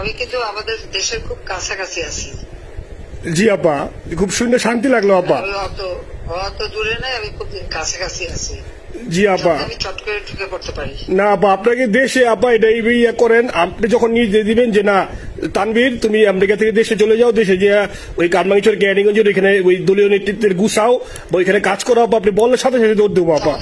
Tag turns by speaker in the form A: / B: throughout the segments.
A: আমি কিন্তু আমাদের দেশের খুব কাছাকাছি আছি।
B: জি আপা, খুব শুনে শান্তি লাগলো আপা।
A: অত দূরে নাই, আমি খুব কাছাকাছি আছি।
B: জি আপা,
A: আমি চট করে ঢুকে পড়তে পারি
B: না আপা, আপনাকে দেশে আপা এটা ইয়ে করেন, আপনি যখন নিয়ে দিবেন যে না তানভীর তুমি আমেরিকা থেকে দেশে চলে যাও, দেশে যে ওই কারমাঙ্গিচর ক্যানিগঞ্জের ওইখানে ওই দলীয় নেতৃত্বের গুছাও বা ওইখানে কাজ করো আপা, আপনি বললে সাথে সাথে দৌড় দেবো আপা।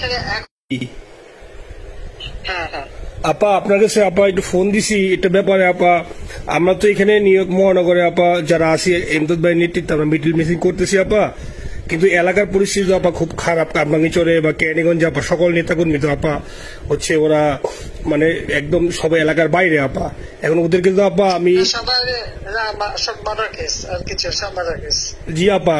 B: আপা আপনার কাছে আপা একটু ফোন দিছি এটা ব্যাপারে আপা। আমরা তো এখানে নিউ ইয়র্ক মহানগরে আপা যারা আছি এমদাদ ভাই নেতৃত্বে আমরা মিডিল মিসিং করতেছি আপা, কিন্তু এলাকার পরিস্থিতি আপা খুব খারাপ। কারমাঙ্গিচরে বা ক্যানিগঞ্জে আপা সকল নেতাকর্মী তো আপা হচ্ছে ওরা মানে একদম সবাই এলাকার বাইরে আপা। এখন ওদের কিন্তু আপা আমি জি আপা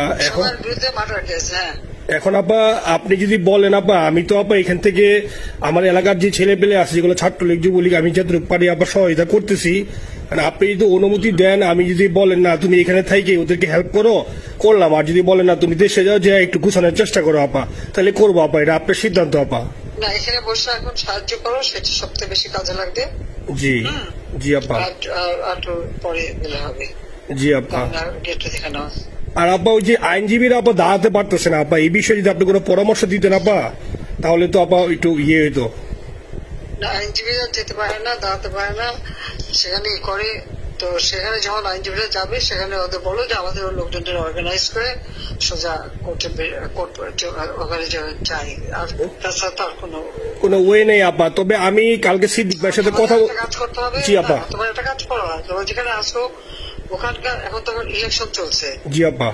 B: এখন আপা আপনি যদি বলেন আপা, আমি তো আপা এখান থেকে আমার এলাকার যে ছেলে পেলে আছে যেগুলো ছাত্রলীগ যুবলীগ আমি যতটুকু পারি আপা সহায়তা করতেছি। আপনি যদি অনুমতি দেন, আমি যদি বলেন না তুমি এখানে থাইকে ওদেরকে হেল্প করো করলাম, আর যদি বলেন না তুমি দেশে যাও যে একটু গুছানোর চেষ্টা করো আপা, তাহলে করবো আপা, এটা আপনার সিদ্ধান্ত আপা।
A: না এখানে বসে এখন সাহায্য করো, সেটা সবচেয়ে বেশি কাজে লাগবে।
B: জি জি আপা,
A: একটু পরে গেলে হবে।
B: জি আপা। আর আপা ওই যে আইনজীবীরা আপা দাঁড়াতে পারতেছে না আপা, এই বিষয়ে যদি আপনি কোনো পরামর্শ দিতেন আপা তাহলে তো আপা একটু ইয়ে হইতো।
A: আইনজীবীরা যেতে পারে না, দাঁড়াতে পারে না, সেখানে করে। তো সেখানে যখন আইনজীবীরা যাবে সেখানে ওদের বলো যে আমাদের লোকজনদের অর্গানাইজ করে সোজা ওখানে যাই, আর তাছাড়া তো আর কোনো
B: ওয়ে নেই আপা। তবে আমি কালকে সিদ্দিক ভাইয়ের সাথে কথা
A: কাজ করতে হবে।
B: জি আপা,
A: তোমার একটা কাজ করো, তোমার যেখানে আসো ওখানকার এখন তো ইলেকশন চলছে।
B: জি আপা,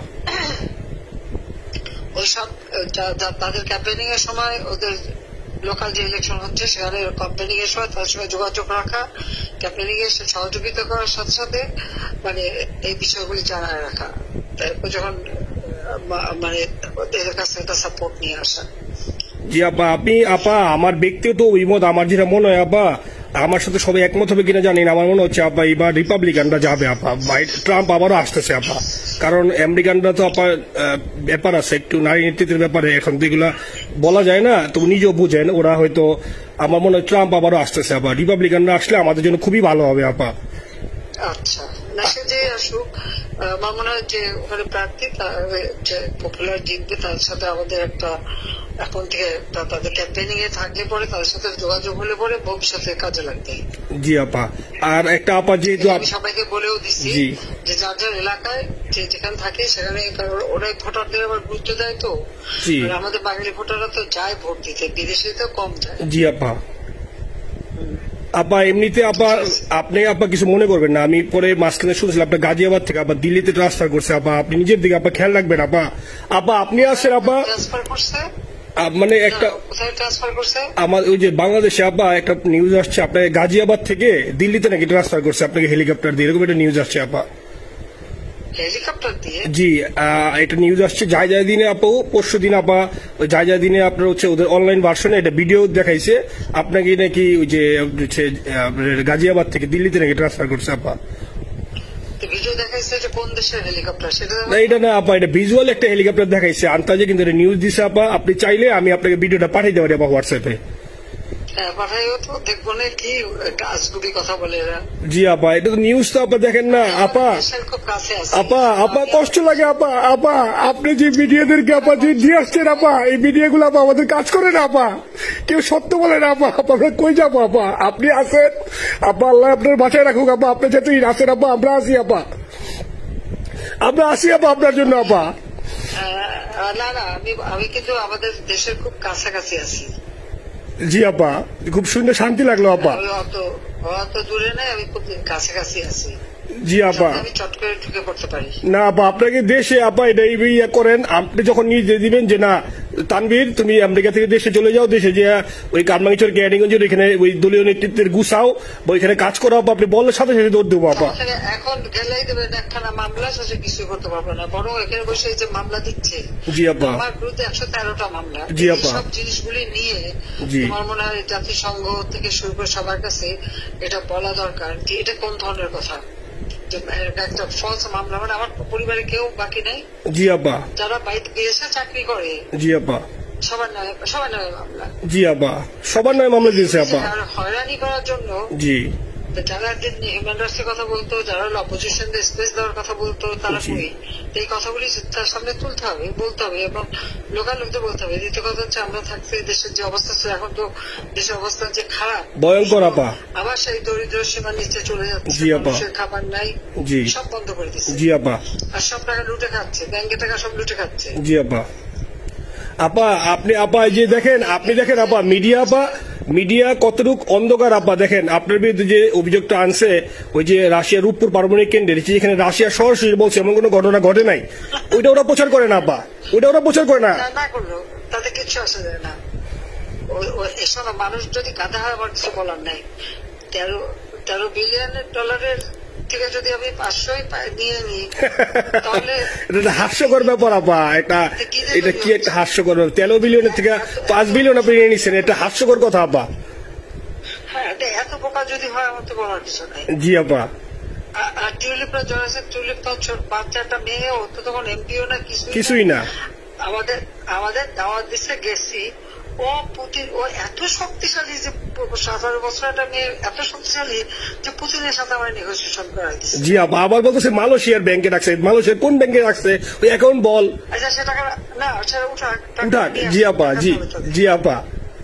A: ওই সব তাদের ক্যাম্পেনিং এর সময় ওদের লোকাল যে ইলেকশন হচ্ছে সেখানে ক্যাম্পেনিং এর সময় তাদের সঙ্গে যোগাযোগ রাখা, ক্যাম্পেনিং এর সহযোগিতা করার সাথে সাথে মানে এই বিষয়গুলি জানায় রাখা, তারপর যখন মানে ওদের কাছে একটা সাপোর্ট নিয়ে আসা।
B: জি আপা, আপনি আপা আমার ব্যক্তিগত অভিমত আমার যেটা মনে হয় আপা, আমার সাথে সবাই একমত হবে কিনা জানি না, আমার মনে হচ্ছে আপা এবার রিপাবলিকানরা যাবে আপা, ট্রাম্প আবারও আসতেছে আপা। কারণ আমেরিকানরা তো আপা ব্যাপার আছে একটু নারী নেতৃত্বের ব্যাপারে, এখন তো এগুলা বলা যায় না, তো নিজেও বুঝেন ওরা হয়তো, আমার মনে হয় ট্রাম্প আবারও আসতেছে আপা। রিপাবলিকানরা আসলে আমাদের জন্য খুবই ভালো হবে আপা।
A: আচ্ছা না সে যে আসুক, আমার মনে হয় যে ওখানে প্রার্থী যে পপুলার জিতবে তার সাথে আমাদের একটা এখন থেকে তাদের ক্যাম্পেনিং এ থাকলে পরে তাদের সাথে যোগাযোগ হলে পরে ভবিষ্যতে কাজে লাগবে।
B: জি আপা, আর একটা আপা যেহেতু
A: আমি সবাইকে বলেও দিচ্ছি যে যার যার এলাকায় যে যেখানে থাকে সেখানে, কারণ ওরাই ভোটারদের আবার গুরুত্ব দেয়, তো আমাদের বাঙালি ভোটাররা তো যায় ভোট দিতে, বিদেশে তো কম যায়।
B: জি আপা। আপা এমনিতে আপা আপনি আপা কিছু মনে করবেন না, আমি পরে মাঝখানে শুনছিলাম আপনার গাজিয়াবাদ থেকে আপা দিল্লিতে ট্রান্সফার করছে আপা, আপনি নিজের দিকে আপা খেয়াল রাখবেন আপা। আপা আপনি আসেন আপা, মানে একটা আমার ওই যে বাংলাদেশে আপা একটা নিউজ আসছে আপনার গাজিয়াবাদ থেকে দিল্লিতে নাকি ট্রান্সফার করছে আপনাকে হেলিকপ্টার দিয়ে, এরকম একটা নিউজ আসছে আপা। জি এটা নিউজ আসছে যায় দিনে আপা, পরশু দিন আপা ওই যায় দিনে আপনার হচ্ছে ওদের অনলাইন ভার্সনে এটা ভিডিও দেখাইছে আপনাকে নাকি ওই যে গাজিয়াবাদ থেকে দিল্লিতে নাকি ট্রান্সফার করছে আপা। এটা না আপা, এটা ভিজুয়াল একটা হেলিকপ্টার দেখাইছে আন্তাজে, কিন্তু এটা নিউজ দিছে আপা। আপনি চাইলে আমি আপনাকে ভিডিওটা পাঠিয়ে দেবো আপা হোয়াটসঅ্যাপে। জি আপা, এটা তো নিউজ তো আপা দেখেন না আপা। আপা আপা কষ্ট লাগে আপা। আপা আপনি যে মিডিয়াদেরকে আপা যে দিয়ে আসছেন আপা, এই মিডিয়া গুলো আপা আমাদের কাজ করে না আপা, কেউ সত্য বলে না আপা। আমরা কই যাবো আপা, আপনি আসেন আপা, আল্লাহ আপনার বাসায় রাখুক আপা, আপনি যেহেতু আসেন আপা, আমরা আসি আপা, আমরা আসি আপা আপনার জন্য আপা।
A: না না আমি কিন্তু আমাদের দেশের খুব কাছাকাছি আছি।
B: জি আপা, খুব শুনে শান্তি লাগলো আপা।
A: অত দূরে নাই, আমি খুব কাছাকাছি আছি।
B: জি আপা,
A: আমি চট করে ঢুকে পড়তে পারি
B: না আপা, আপনাকে দেশে আপা এটা ইয়ে করেন, আপনি যখন নিয়ে দিবেন যে না তানভীর তুমি আমেরিকা থেকে দেশে চলে যাও, দেশে যে ওই কারমাঙ্গিচর ক্যানিগঞ্জের ওইখানে ওই দলীয় নেতৃত্বের গুছাও বা ওইখানে কাজ করো আপা, আপনি বললে সাথে সাথে দৌড় দেবো আপা।
A: এখন গেলেই দেবেন একখানা মামলা, সাথে কিছু করতে পারবে না, বরং এখানে বসে যে মামলা দিচ্ছে।
B: জি আপা,
A: আমার বিরুদ্ধে 113টা মামলা।
B: জি আপা,
A: সব জিনিসগুলি নিয়ে আমার মনে হয় জাতিসংঘ থেকে শুরু করে সবার কাছে এটা বলা দরকার যে এটা কোন ধরনের কথা, একটা ফলস মামলা, মানে আমার পরিবারে কেউ বাকি নেই।
B: জি আপা,
A: যারা বাইরে বিদেশে চাকরি করে।
B: জি আপা,
A: সবার নামে মামলা।
B: জি আপা, সবার নামে মামলা দিয়েছে আপা,
A: হয়রানি করার জন্য।
B: জি
A: যারা একদিন হিউম্যান রাইটসের কথা বলতো, যারা অপোজিশন স্পেস দেওয়ার কথা বলতো, তারা কই? এই কথাগুলি তার সামনে তুলতে হবে, বলতে হবে এবং লোকাল লোকদের বলতে হবে। দ্বিতীয় কথা হচ্ছে আমরা থাকতে দেশের যে অবস্থা ছিল, এখন তো দেশের অবস্থা যে খারাপ,
B: ভয়ঙ্কর আপা।
A: আবার সেই দরিদ্র সীমার নিচে চলে যাচ্ছে,
B: জি আপা।
A: মানুষের খাবার নাই,
B: জি
A: সব বন্ধ করে দিচ্ছে।
B: জি আপা।
A: আর সব টাকা লুটে খাচ্ছে, ব্যাংকের টাকা সব লুটে খাচ্ছে।
B: জি আপা। আপা আপনি আপা এই যে দেখেন, আপনি দেখেন আপা মিডিয়া কতটুক অন্ধকার আপা। দেখেন আপনার বিরুদ্ধে যে অভিযোগটা আনছে ওই যে রাশিয়ার রূপপুর পারমাণবিক কেন্দ্রে, যেখানে রাশিয়া সরাসরি বলছে এমন কোনো ঘটনা ঘটে নাই, ওইটা ওরা প্রচার করে না আপা, ওইটা ওরা প্রচার করে না।
A: না করলো তাতে কিছু আসে যায় না। এসব মানুষ যদি গাধা হয় আমার কিছু বলার নাই। 13 বিলিয়ন ডলারের থেকে যদি আমি 500 নিয়ে নিই তাহলে
B: এটা হাস্যকর ব্যাপার আপা। এটা কি একটা হাস্যকর ব্যাপার। 13 বিলিয়নের থেকে 5 বিলিয়ন আপনি নিয়ে নিচ্ছেন, এটা হাস্যকর কথা আপা।
A: হ্যাঁ, এত বোকা যদি হয় আমার তো বলার কিছু নাই।
B: জি আপা।
A: আর টিউলিপরা জড়াছে, টিউলিপ তো বাচ্চাটা মেয়ে, ও তো তখন এমপিও না,
B: কিছুই না।
A: আমাদের দাওয়াত দিচ্ছে, গেছি। ও এত শক্তিশালী যে 17 বছর একটা মেয়ে এত শক্তিশালী যে পুতিনের সাথে আমার নেগোসিয়েশন করাই দিচ্ছে।
B: জি আপা। আবার বলতেছে মালয়েশিয়ার ব্যাংকে রাখছে, মালয়েশিয়ার কোন ব্যাংকে রাখছে ওই অ্যাকাউন্ট বল।
A: আচ্ছা সে টাকা না, সেটা উঠাক।
B: জি আপা। জি আপা।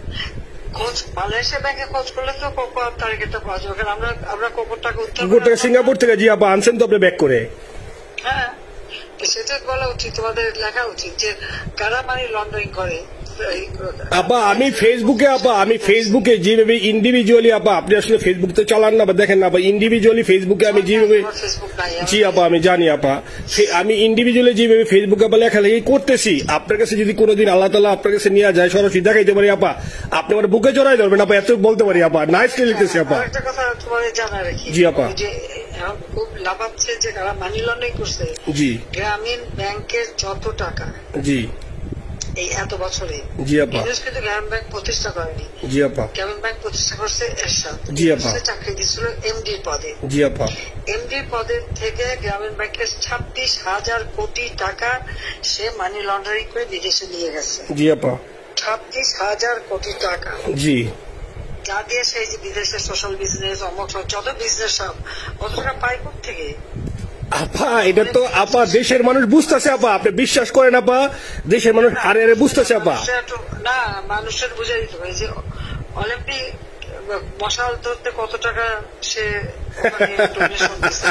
A: মালয়েশিয়া ব্যাংকে খোঁজ করলে তো তারিখটা পাওয়া যাবে, কারণ আমরা কোপরটাকে
B: সিঙ্গাপুর থেকে। জি আপা, আনছেন তো আপনি ব্যাক করে।
A: হ্যাঁ, সেটা বলা উচিত, তোমাদের লেখা উচিত যে কারা মানি লন্ডারিং করে।
B: আপা আমি ফেসবুকে যেভাবে ইন্ডিভিজুয়ালি আপা, আপনি আসলে ফেসবুক তো চালান না বা দেখেন না আপা, ইন্ডিভিজুয়ালি ফেসবুকে আমি যেভাবে, জি আপা আমি জানি আপা, আমি ইন্ডিভিজুয়ালি যেভাবে ফেসবুকে আপা লেখালেখি করতেছি, আপনার কাছে যদি কোনোদিন আল্লাহ তাআলা আপনার কাছে নিয়ে যায়, সরাসরি দেখাইতে পারি আপা, আপনি আমার বুকে জড়াই ধরবেন আপা, এত বলতে পারি আপা। নাইসলি লিখতেছি আপা।
A: একটা কথা তোমার জানা রাখি।
B: জি আপা।
A: খুব লাভাচ্ছে যে কারা মানি লন্ডারিং করছে।
B: জি।
A: গ্রামীণ ব্যাংকের যত টাকা,
B: জি
A: এই এত বছরে,
B: জি আপা,
A: কিন্তু গ্রামীণ ব্যাংক প্রতিষ্ঠা করেনি।
B: জি আপা।
A: গ্রামীণ ব্যাংক প্রতিষ্ঠা করছে এরশাদ।
B: জি আপা।
A: চাকরি দিচ্ছিল এমডি পদে।
B: জি আপা।
A: এমডি পদের থেকে গ্রামীণ ব্যাংকের 26,000 কোটি টাকা সে মানি লন্ডারিং করে বিদেশে নিয়ে গেছে।
B: জি আপা।
A: 26,000 কোটি টাকা।
B: জি।
A: যা দিয়ে সেই যে বিদেশে সোশ্যাল বিজনেস, অমক যত বিজনেস সব অত টাকা পায় থেকে।
B: আপা এটা তো আপা দেশের মানুষ বুঝতেছে আপা, আপনি বিশ্বাস করেন আপা, দেশের মানুষ হারে হারে বুঝতেছে আপা।
A: না, মানুষের বুঝে দিতে হবে যে অলিম্পিক মশাল ধরতে কত টাকা সে ডোনেশন দিচ্ছে,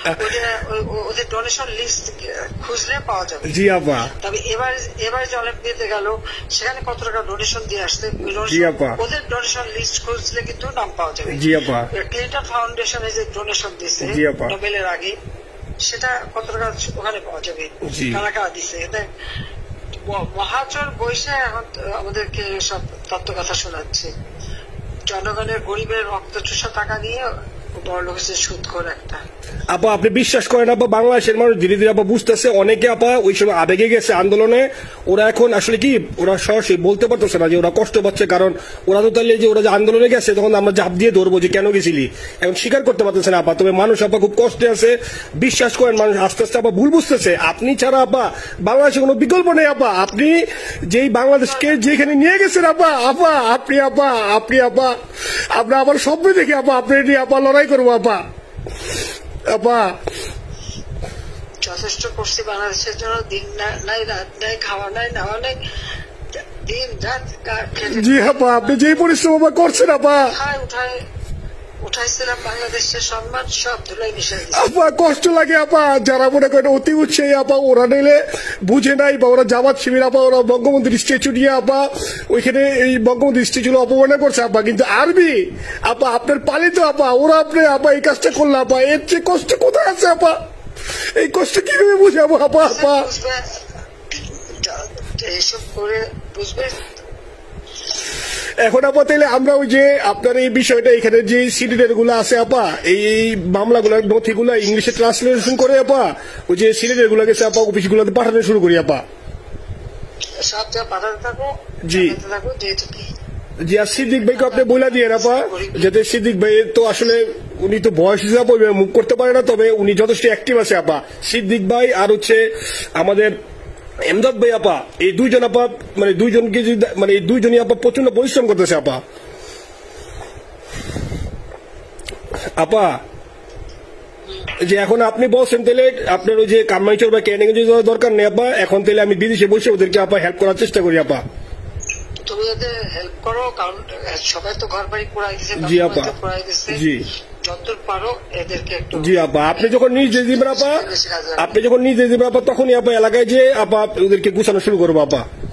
A: ওদের ডোনেশন লিস্ট খুঁজলে পাওয়া যাবে।
B: জি আপা।
A: তবে এবার যে অলিম্পিয়াতে গেল সেখানে কত টাকা ডোনেশন দিয়ে আসছে, ওদের ডোনেশন লিস্ট খুঁজলে কিন্তু নাম পাওয়া যাবে।
B: জি আপা।
A: ক্লিন্টন ফাউন্ডেশনে যে ডোনেশন দিচ্ছে নোবেলের আগে, সেটা কত টাকা ওখানে পাওয়া যাবে, কারা কারা দিচ্ছে। মহাচর বৈশা এখন আমাদেরকে সব তত্ত্ব কথা শোনাচ্ছে, জনগণের গরিবের রক্ত চুষা টাকা নিয়ে বড় লোক সুদ করে একটা।
B: আপা আপনি বিশ্বাস করেন আপা, বাংলাদেশের মানুষ ধীরে ধীরে আপা বুঝতেছে, অনেকে আপা ওই সময় আবেগে গেছে আন্দোলনে, ওরা এখন আসলে কি ওরা সরাসরি বলতে পারতেছে না যে ওরা কষ্ট পাচ্ছে, কারণ ওরা তো তাহলে যে ওরা যে আন্দোলনে গেছে তখন আমরা জাপ দিয়ে ধরবো যে কেন গেছিলি, এখন স্বীকার করতে পারতেছে না আপা। তবে মানুষ আপা খুব কষ্টে আছে, বিশ্বাস করেন মানুষ আস্তে আস্তে আপা ভুল বুঝতেছে। আপনি ছাড়া আপা বাংলাদেশে কোনো বিকল্প নেই আপা, আপনি যেই বাংলাদেশকে যেখানে নিয়ে গেছেন আপা, আপনি আমরা আবার স্বপ্ন দেখি আপা, আপনি নিয়ে আপা লড়াই করবো আপা। আপা
A: যথেষ্ট করছি বাংলাদেশের জন্য, দিন নাই রাত নাই, খাওয়া নাই নাওয়া নাই, দিন রাত।
B: জি আপা, আপনি যেই পরিশ্রম আপা করছেন আপা,
A: উঠাইছিলাম বাংলাদেশের সম্মান সব ধুলাই মিশাই
B: আপা। কষ্ট লাগে আপা, যারা মনে করেন অতি উৎসাহী আপা, ওরা নিলে বুঝে নাই বা ওরা জামাত শিবির আপা, ওরা বঙ্গবন্ধুর স্ট্যাচু নিয়ে আপা ওইখানে এই বঙ্গবন্ধুর স্ট্যাচু অপমাননা করছে আপা, কিন্তু আরবি আপা আপনার পালিত আপা, ওরা আপনি আপা এই কাজটা করলো আপা, এর চেয়ে কষ্ট কোথায় আছে আপা? এই কষ্ট কিভাবে বুঝাবো আপা?
A: এইসব করে বুঝবে।
B: এখন আপা তাইলে আমরা ওই যে আপনার এই বিষয়টা এখানে যে সিডিডের গুলো আছে আপা, এই মামলাগুলোর নথিগুলো ইংলিশে ট্রান্সলেশন করে আপা ওই যে সিডিডের গুলো গেছে আপা অফিসগুলোতে পাঠানো শুরু করি আপা।
A: সব যা পাঠাতে থাকো।
B: জি জি। আর সিদ্দিক ভাইকে আপনি বলে দিয়ে আপা, যাতে সিদ্দিক ভাই তো আসলে উনি তো বয়স হিসাবে মুভ করতে পারে না, তবে উনি যথেষ্ট অ্যাক্টিভ আছে আপা। সিদ্দিক ভাই আর হচ্ছে আমাদের এমদাদ ভাই আপা, এই দুইজন আপা মানে দুইজনকে এই দুইজনই আপা প্রচন্ড পরিশ্রম করতেছে আপা। আপা যে এখন আপনি বলছেন তাহলে আপনার ওই যে কামাইচর বা ক্যানিং দরকার নেই আপা, এখন তাহলে আমি বিদেশে বসে ওদেরকে আপা হেল্প করার চেষ্টা করি আপা।
A: তুমি ওদের হেল্প করো, কারণ সবাই তো ঘর বাড়ি পুরাই দিচ্ছে,
B: জি আপা,
A: পুরাই দিচ্ছে,
B: জি
A: যতদূর পারো এদেরকে একটু।
B: জি আপা, আপনি যখন নিজে দিবেন আপা, আপনি যখন নিজে দিবেন আপা, তখনই আপা এলাকায় যে আপা ওদেরকে গুছানো শুরু করবো আপা।